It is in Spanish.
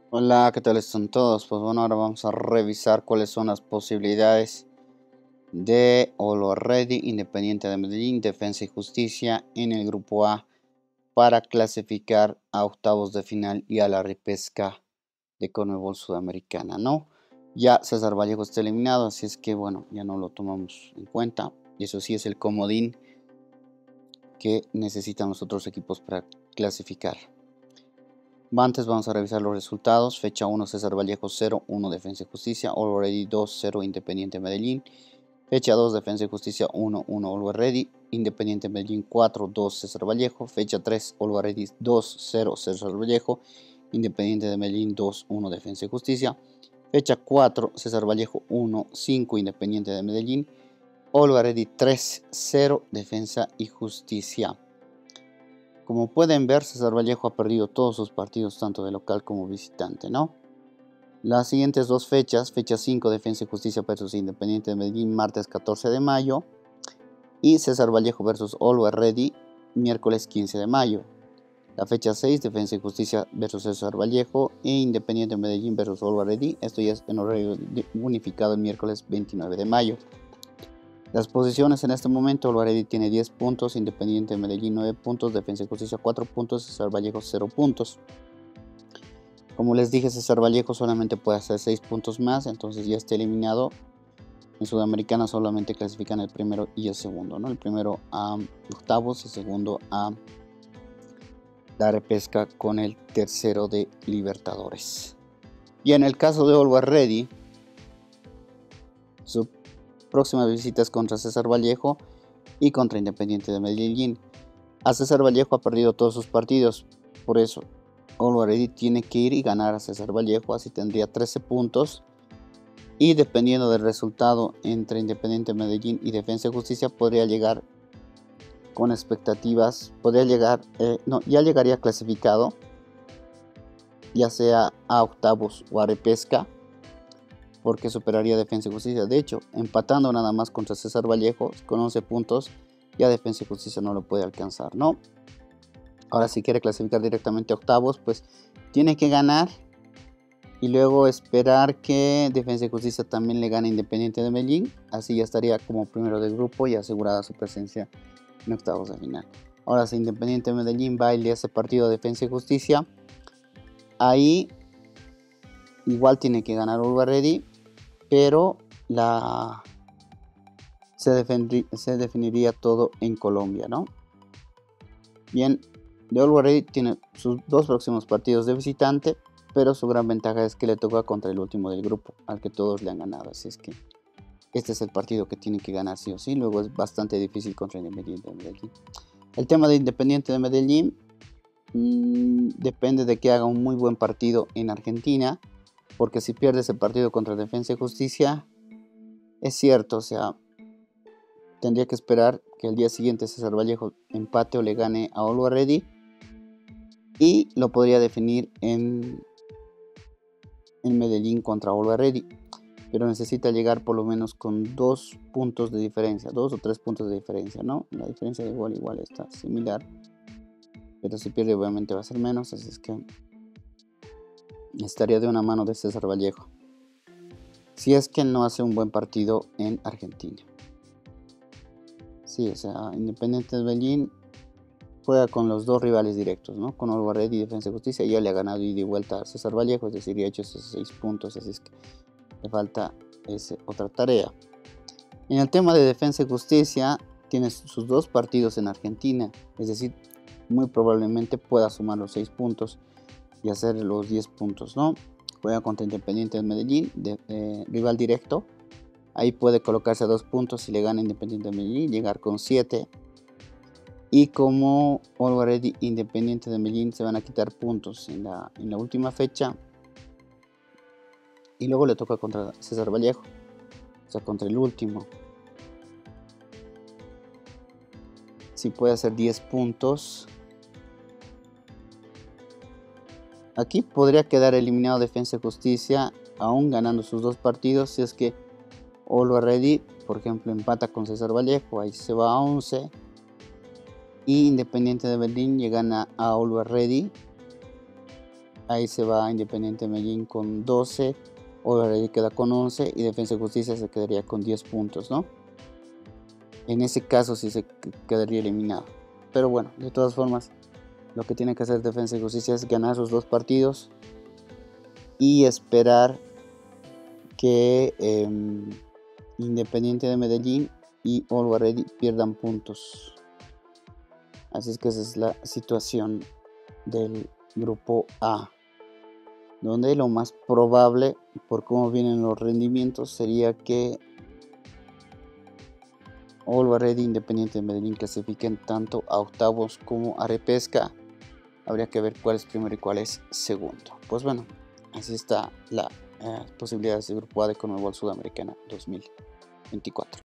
Hola, ¿qué tal están todos? Pues bueno, ahora vamos a revisar cuáles son las posibilidades de Ready, Independiente de Medellín, Defensa y Justicia en el grupo A para clasificar a octavos de final y a la repesca de Conmebol Sudamericana, ¿no? Ya César Vallejo está eliminado, así es que bueno, ya no lo tomamos en cuenta. Y eso sí es el comodín que necesitan los otros equipos para clasificar. Antes vamos a revisar los resultados. Fecha 1 César Vallejo 0-1 Defensa y Justicia. All Ready 2-0 Independiente Medellín. Fecha 2 Defensa y Justicia 1-1 All Ready. Independiente Medellín 4-2 César Vallejo. Fecha 3 All Ready 2-0 César Vallejo. Independiente de Medellín 2-1 Defensa y Justicia. Fecha 4 César Vallejo 1-5 Independiente de Medellín. All Ready 3-0 Defensa y Justicia. Como pueden ver, César Vallejo ha perdido todos sus partidos, tanto de local como visitante, ¿no? Las siguientes dos fechas, fecha 5, Defensa y Justicia versus Independiente de Medellín, martes 14 de mayo. Y César Vallejo versus Always Ready, miércoles 15 de mayo. La fecha 6, Defensa y Justicia versus César Vallejo e Independiente de Medellín versus Always Ready. Esto ya es en horario unificado el miércoles 29 de mayo. Las posiciones en este momento: Always tiene 10 puntos, Independiente de Medellín 9 puntos, Defensa y Justicia 4 puntos, César Vallejo 0 puntos. Como les dije, César Vallejo solamente puede hacer 6 puntos más, entonces ya está eliminado. En Sudamericana solamente clasifican el primero y el segundo, ¿no? El primero a octavos, el segundo a la repesca con el tercero de Libertadores. Y en el caso de Always Ready, su próxima visita es contra César Vallejo y contra Independiente de Medellín. A César Vallejo ha perdido todos sus partidos, por eso Always Ready tiene que ir y ganar a César Vallejo, así tendría 13 puntos. Y dependiendo del resultado entre Independiente de Medellín y Defensa y Justicia, podría llegar con expectativas, ya llegaría clasificado, ya sea a octavos o a repesca, porque superaría Defensa y Justicia. De hecho, empatando nada más contra César Vallejo con 11 puntos, ya Defensa y Justicia no lo puede alcanzar, ¿no? Ahora, si quiere clasificar directamente a octavos, pues tiene que ganar y luego esperar que Defensa y Justicia también le gane a Independiente de Medellín. Así ya estaría como primero del grupo y asegurada su presencia en octavos de final. Ahora, si Independiente de Medellín va y le hace partido a Defensa y Justicia, ahí igual tiene que ganar Always Ready, pero se definiría todo en Colombia, ¿no? Bien, de Always Ready tiene sus dos próximos partidos de visitante, pero su gran ventaja es que le toca contra el último del grupo, al que todos le han ganado. Así es que este es el partido que tiene que ganar sí o sí. Luego es bastante difícil contra Independiente de Medellín. El tema de Independiente de Medellín depende de que haga un muy buen partido en Argentina, porque si pierde ese partido contra Defensa y Justicia, es cierto, o sea, tendría que esperar que el día siguiente César Vallejo empate o le gane a Always Ready y lo podría definir en Medellín contra Always Ready, pero necesita llegar por lo menos con 2 puntos de diferencia, 2 o 3 puntos de diferencia, ¿no? La diferencia de gol igual está similar, pero si pierde obviamente va a ser menos, así es que estaría de una mano de César Vallejo, si es que no hace un buen partido en Argentina. Sí, o sea, Independiente de Medellín juega con los dos rivales directos, ¿no? Con Always Ready y Defensa y Justicia. Ya le ha ganado ida y vuelta a César Vallejo, es decir, ya ha hecho esos 6 puntos, así es que le falta otra tarea. En el tema de Defensa y Justicia, tiene sus dos partidos en Argentina, es decir, muy probablemente pueda sumar los 6 puntos y hacer los 10 puntos, ¿no? Juega contra Independiente de Medellín, rival directo. Ahí puede colocarse a 2 puntos si le gana Independiente de Medellín, llegar con 7. Y como Always Ready Independiente de Medellín se van a quitar puntos en la última fecha. Y luego le toca contra César Vallejo, o sea, contra el último. Si puede hacer 10 puntos, aquí podría quedar eliminado Defensa y Justicia, aún ganando sus dos partidos. Si es que Always Ready, por ejemplo, empata con César Vallejo, ahí se va a 11. Y Independiente de Medellín llegan a Always Ready ahí se va Independiente Medellín con 12, All Ready queda con 11 y Defensa y Justicia se quedaría con 10 puntos, ¿no? En ese caso sí se quedaría eliminado. Pero bueno, de todas formas, lo que tiene que hacer Defensa y Justicia es ganar sus 2 partidos y esperar que Independiente de Medellín y All Ready pierdan puntos. Así es que esa es la situación del grupo A, donde lo más probable, por cómo vienen los rendimientos, sería que All Ready, Independiente de Medellín clasifiquen tanto a octavos como a repesca. Habría que ver cuál es primero y cuál es segundo. Pues bueno, así está la posibilidades del grupo A de Conmebol Sudamericana 2024.